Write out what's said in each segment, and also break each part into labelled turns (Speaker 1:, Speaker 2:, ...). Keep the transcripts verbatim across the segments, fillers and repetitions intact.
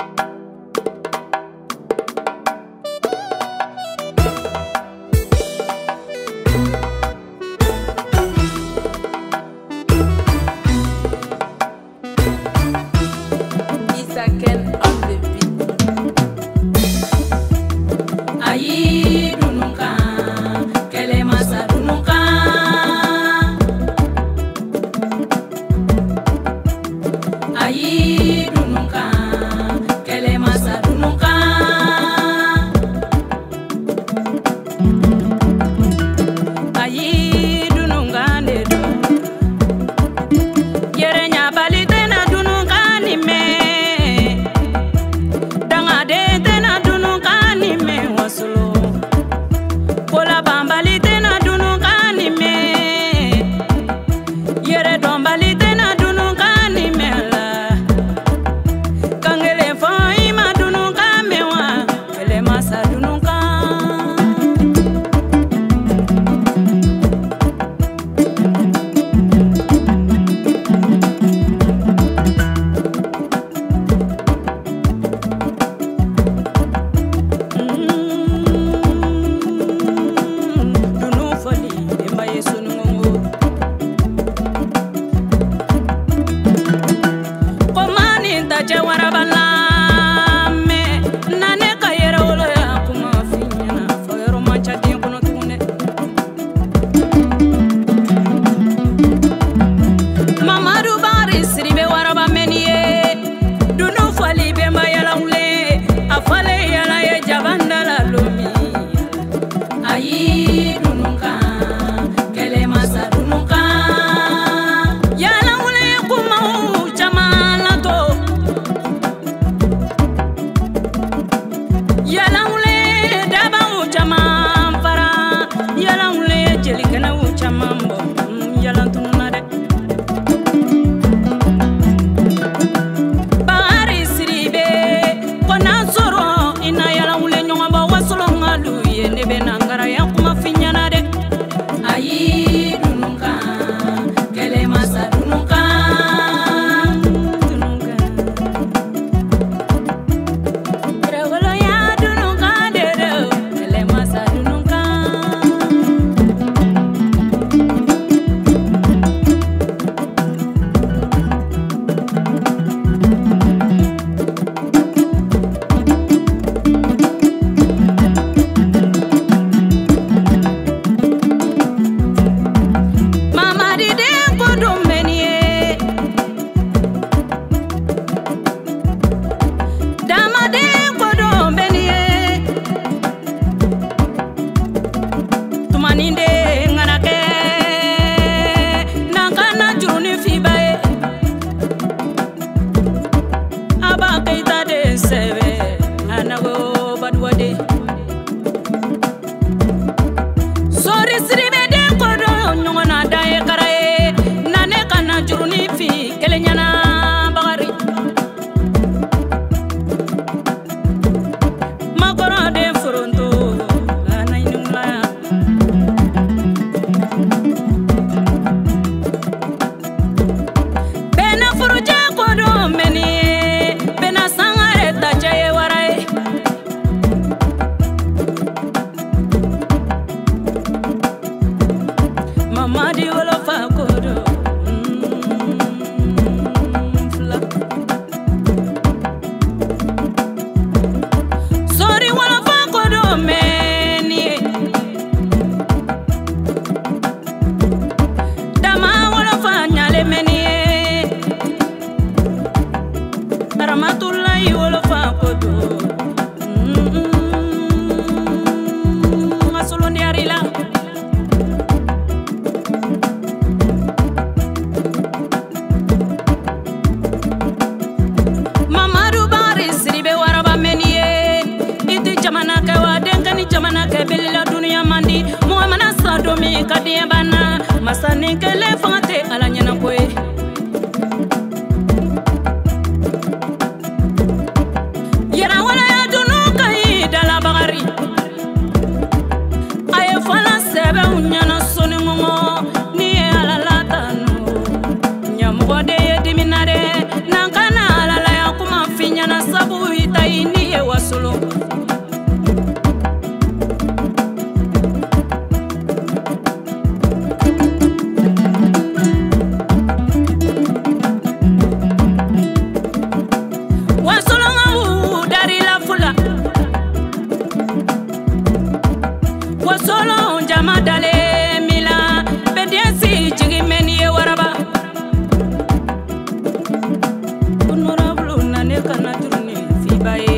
Speaker 1: Masani kele fangate ala nyana koe Yera wala ya dunu kai dala bagari Aye fala sebe unyana soni ngomo Ni ala latanu Nyamugo de ye diminare Nankana ala la ya kuma finyana sabu ita ini ye wasolo wasolo ngawu dari la fula wasolo jama dale mila bediasi jigi meni ye waraba honorable nane kana turne fibaye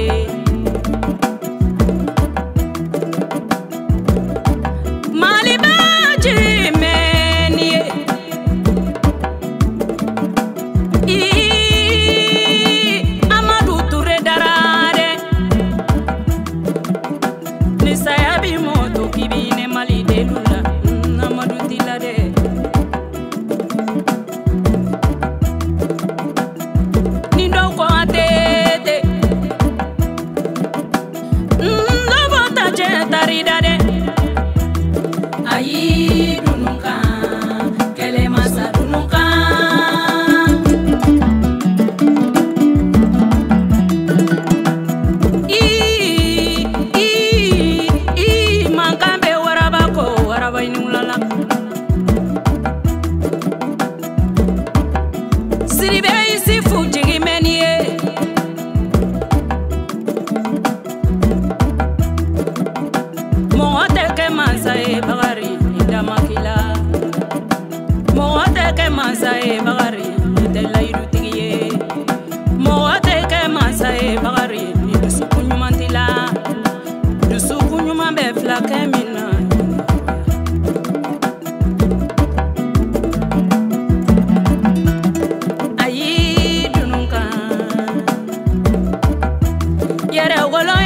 Speaker 1: mali baji meni i amadu ture darare ni sayabi moto kibine mali delula amadu tilade ayi dununka kele masa dununka i i i mankambe waraba ko waraba inulala siribe isi fujigi meniye mote ke masa e bagari damakila mote ke masa e bagari de la irutiye mote ke masa e bagari ni dusukunyu mantila dusukunyu mambe flake mina ayi dununka yere wolo